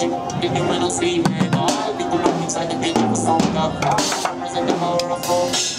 Give me when I see me. All people know inside the picture for some love. Cameras in the power of hope.